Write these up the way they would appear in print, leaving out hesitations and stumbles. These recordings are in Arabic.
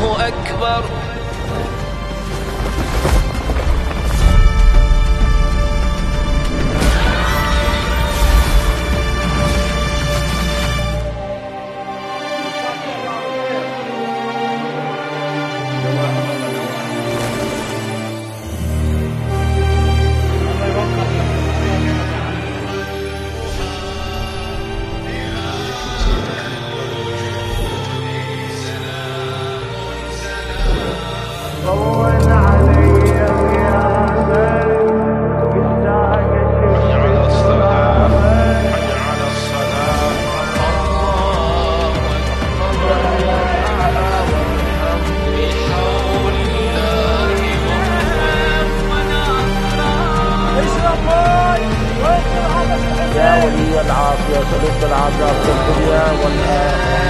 الله أكبر. يا ولي العافية سلوك العذاب في الدنيا والآخرة.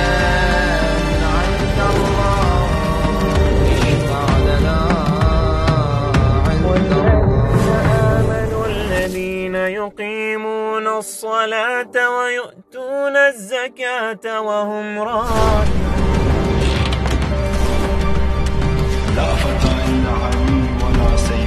الذين يقيمون الصلاة ويؤتون الزكاة وهم راكعون. لا فتى إلا علي ولا سيد